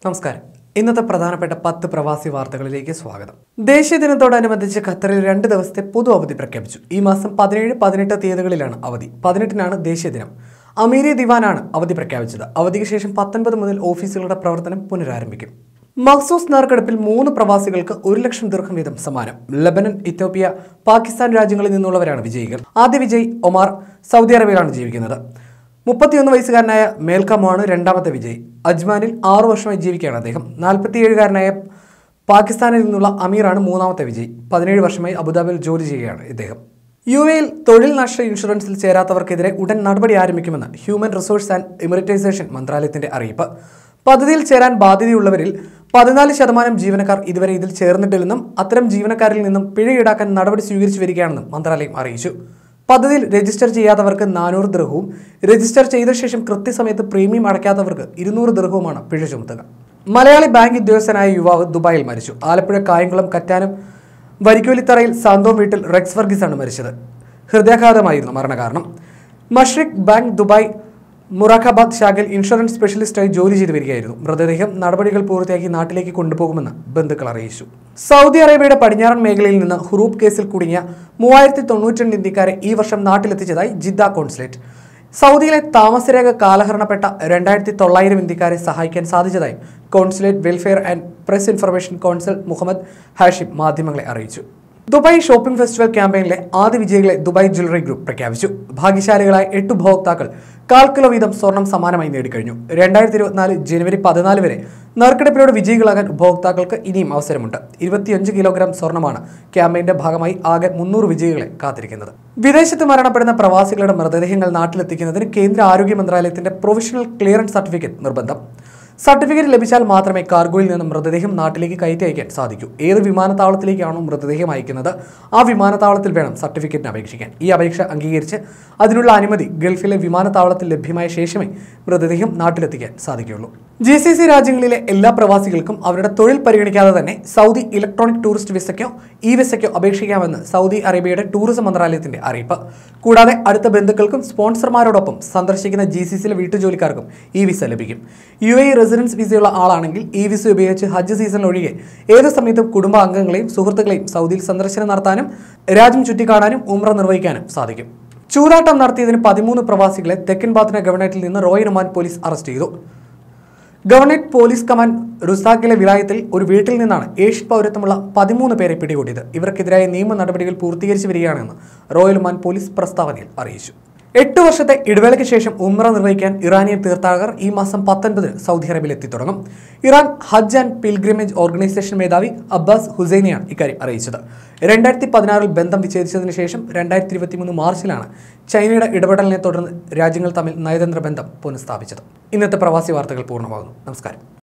നമസ്കാരം. ഇന്നത്തെ പ്രധാനപ്പെട്ട 10 പ്രവാസി വാർത്തകളിലേക്ക് സ്വാഗതം. ദേശീയ ദിനത്തോടനുബന്ധിച്ച് ഖത്തറിൽ 2 ദിവസത്തെ പൊതു അവധി പ്രഖ്യാപിച്ചു. ഈ മാസം 17, 18 തീയതികളിലാണ് അവധി. 18-നാണ് ദേശീയ ദിനം. അമീരി ദിവാനാണ് അവധി പ്രഖ്യാപിച്ചത്. അവധിക്ക് ശേഷം 19 മുതൽ ഓഫീസുകളുടെ പ്രവർത്തനം പുനരാരംഭിക്കും. മഖ്സൂസ് നറുക്കെടുപ്പിൽ 3 പ്രവാസികൾക്ക് 1 ലക്ഷം ദിർഹം വീതം സമ്മാനം. ലബനൻ, ഇത്യോപ്യ, പാകിസ്ഥാൻ രാജ്യങ്ങളിൽ നിന്നുള്ളവരാണ് വിജയികൾ. ആദ്യ വിജയ് ഒമാർ സൗദി അറേബ്യയിലാണ് ജീവിക്കുന്നത്. 31 വയസ്സുകാരനായ മേൽക്കമാണ് രണ്ടാമത്തെ വിജയ്. അജ്മാനിൽ 6 വർഷമായി ജീവിക്കുകയാണ് അദ്ദേഹം. 47-കാരനായ പാകിസ്ഥാനിൽ നിന്നുള്ള അമീറാണ് മൂന്നാമത്തെ വിജയ്. 17 വർഷമായി അബുദാബിയിൽ ജോലി ചെയ്യുകയാണ് ഇദ്ദേഹം. UAE-യിൽ തൊഴിൽ നഷ്ട ഇൻഷുറൻസിൽ ചേരാത്തവർക്കെതിരെ ഉടൻ നടപടി ആരംഭിക്കുമെന്ന് ഹ്യൂമൻ റിസോഴ്സ് ആൻഡ് എമിററ്റൈസേഷൻ മന്ത്രാലയത്തിന്റെ അറിയിപ്പ്. പദ്ധതിയിൽ ചേരാൻ ബാധ്യതയുള്ളവരിൽ 14% ജീവനക്കാർ ഇതുവരെ ഇതിൽ ചേർന്നിട്ടില്ലെന്നും അത്തരം ജീവനക്കാരിൽ നിന്നും പിഴ ഈടാക്കാൻ നടപടി സ്വീകരിച്ചു വരികയാണെന്നും മന്ത്രാലയം അറിയിച്ചു. പദ്ധതിയിൽ രജിസ്റ്റർ ചെയ്യാത്തവർക്ക് 400 ദിർഹവും രജിസ്റ്റർ ചെയ്ത ശേഷം കൃത്യസമയത്ത് പ്രീമിയം അടയ്ക്കാത്തവർക്ക് 200 ദിർഹവുമാണ് പിഴ ചുമത്തുക. മലയാളി ബാങ്ക് ഉദ്യോഗസ്ഥനായ യുവാവ് ദുബായിൽ മരിച്ചു. ആലപ്പുഴ കായംകുളം കറ്റാനം വരിക്കോലിത്തറയിൽ സാന്തോം വീട്ടിൽ റെക്സ് വർഗീസാണ് മരിച്ചത്. ഹൃദയാഘാതമായിരുന്നു മരണകാരണം. മഷ്രിഖ് ബാങ്ക് ദുബായ് മുറാഖാബാദ് ശാഖയിൽ ഇൻഷുറൻസ് സ്പെഷ്യലിസ്റ്റായി ജോലി ചെയ്തു വരികയായിരുന്നു. മൃതദേഹം നടപടികൾ പൂർത്തിയാക്കി നാട്ടിലേക്ക് കൊണ്ടുപോകുമെന്ന് ബന്ധുക്കൾ അറിയിച്ചു. സൗദി അറേബ്യയുടെ പടിഞ്ഞാറൻ മേഖലയിൽ നിന്ന് ഹുറൂബ് കേസിൽ കുടുങ്ങിയ 3092 ഇന്ത്യക്കാരെ ഈ വർഷം നാട്ടിലെത്തിച്ചതായി ജിദ്ദ കോൺസുലേറ്റ്. സൗദിയിലെ താമസരേഖ കാലഹരണപ്പെട്ട 2900 ഇന്ത്യക്കാരെ സഹായിക്കാൻ സാധിച്ചതായും consulate welfare and press information council Muhammad Hashim മാധ്യമങ്ങളെ അറിയിച്ചു. ദുബായ് ഷോപ്പിംഗ് ഫെസ്റ്റിവൽ ക്യാമ്പയിനിലെ ആദ്യ വിജയികളെ ദുബായ് ജ്വല്ലറി ഗ്രൂപ്പ് പ്രഖ്യാപിച്ചു. ഭാഗ്യശാലികളായ 8 ഉപഭോക്താക്കൾ 1/4 കിലോ വീതം സ്വർണം സമ്മാനമായി നേടിക്കഴിഞ്ഞു. 2024 ജനുവരി 14 വരെ നറുക്കെടുപ്പിലൂടെ വിജയികളാകാൻ ഉപഭോക്താക്കൾക്ക് ഇനിയും അവസരമുണ്ട്. 25 കിലോഗ്രാം സ്വർണമാണ് ക്യാമ്പയിന്റെ ഭാഗമായി ആകെ 300 വിജയികളെ കാത്തിരിക്കുന്നത്. വിദേശത്ത് മരണപ്പെടുന്ന പ്രവാസികളുടെ മൃതദേഹങ്ങൾ നാട്ടിലെത്തിക്കുന്നതിന് കേന്ദ്ര ആരോഗ്യ മന്ത്രാലയത്തിന്റെ പ്രൊവിഷണൽ ക്ലിയറൻസ് സർട്ടിഫിക്കറ്റ് നിർബന്ധം. സർട്ടിഫിക്കറ്റ് ലഭിച്ചാൽ മാത്രമേ കാർഗോയിൽ നിന്നും മൃതദേഹം നാട്ടിലേക്ക് കയറ്റി അയക്കാൻ സാധിക്കൂ. ഏത് വിമാനത്താവളത്തിലേക്കാണോ മൃതദേഹം അയക്കുന്നത് ആ വിമാനത്താവളത്തിൽ വേണം സർട്ടിഫിക്കറ്റിന് അപേക്ഷിക്കാൻ. ഈ അപേക്ഷ അംഗീകരിച്ച് അതിനുള്ള അനുമതി ഗൾഫിലെ വിമാനത്താവളത്തിൽ ലഭ്യമായ ശേഷമേ മൃതദേഹം നാട്ടിലെത്തിക്കാൻ സാധിക്കുകയുള്ളൂ. GCC രാജ്യങ്ങളിലെ എല്ലാ പ്രവാസികൾക്കും അവരുടെ തൊഴിൽ പരിഗണിക്കാതെ തന്നെ സൗദി ഇലക്ട്രോണിക് ടൂറിസ്റ്റ് വിസയ്ക്കോ വിസയ്ക്കോ അപേക്ഷിക്കാമെന്ന് സൗദി അറേബ്യയുടെ ടൂറിസം മന്ത്രാലയത്തിന്റെ അറിയിപ്പ്. കൂടാതെ അടുത്ത ബന്ധുക്കൾക്കും സ്പോൺസർമാരോടൊപ്പം സന്ദർശിക്കുന്ന GCCയിലെ വീട്ടുജോലിക്കാർക്കും ഈ വിസ ലഭിക്കും. UAE റെസിഡൻസ് വിസയുള്ള ആളാണെങ്കിൽ ഈ വിസ ഉപയോഗിച്ച് ഹജ്ജ് സീസൺ ഒഴികെ ഏത് സമയത്തും കുടുംബാംഗങ്ങളെയും സുഹൃത്തുക്കളെയും സൗദിയിൽ സന്ദർശനം നടത്താനും രാജ്യം ചുറ്റിക്കാണാനും ഉംറ നിർവഹിക്കാനും സാധിക്കും. ചൂതാട്ടം നടത്തിയതിന് 13 പ്രവാസികളെ തെക്കൻ ബാത്തിന ഗവർണറേറ്റിൽ നിന്ന് റോയൽ ഒമാൻ പോലീസ് അറസ്റ്റ് ചെയ്തു. ഗവർണറേറ്റ് പോലീസ് കമാൻഡ് റുസാക്കിലെ വിലായത്തിൽ ഒരു വീട്ടിൽ നിന്നാണ് ഏഷ്യൻ പൗരത്വമുള്ള 13 പേരെ പിടികൂടിയത്. ഇവർക്കെതിരായ നിയമ നടപടികൾ പൂർത്തീകരിച്ചു വരികയാണെന്ന് റോയൽ ഒമാൻ പോലീസ് പ്രസ്താവനയിൽ അറിയിച്ചു. 8 വർഷത്തെ ഇടവേളയ്ക്ക് ശേഷം ഉംറ നിർവഹിക്കാൻ ഇറാനിയൻ തീർത്ഥാടകർ ഈ മാസം 19 സൗദി അറേബ്യയിൽ എത്തിത്തുടങ്ങും. Iran Hajj and pilgrimage organisation മേധാവി അബ്ബാസ് ഹുസൈനിയാണ് ഇക്കാര്യം അറിയിച്ചത്. 2016 ബന്ധം വിച്ഛേദിച്ചതിന് ശേഷം 2023 മാർച്ചിലാണ് ചൈനയുടെ ഇടപെടലിനെ തുടർന്ന് രാജ്യങ്ങൾ തമ്മിൽ നയതന്ത്ര ബന്ധം പുനഃസ്ഥാപിച്ചത്. ഇന്നത്തെ പ്രവാസി വാർത്തകൾ പൂർണ്ണമാകുന്നു. നമസ്കാരം.